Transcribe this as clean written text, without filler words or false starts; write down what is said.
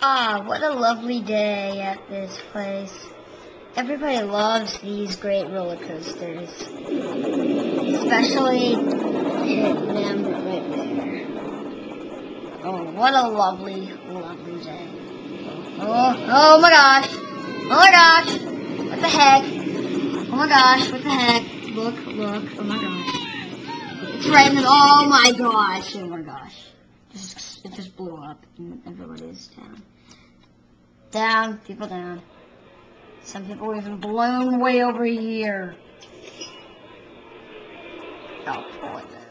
Ah, what a lovely day at this place. Everybody loves these great roller coasters. Especially them right there. Oh, what a lovely, lovely day. Oh my gosh. Oh my gosh. What the heck? Oh my gosh, what the heck? Look, oh my gosh. It's right in the, oh my gosh, oh my gosh. It just blew up and everybody's down. Down, people down. Some people were even blown way over here. Oh, poor thing.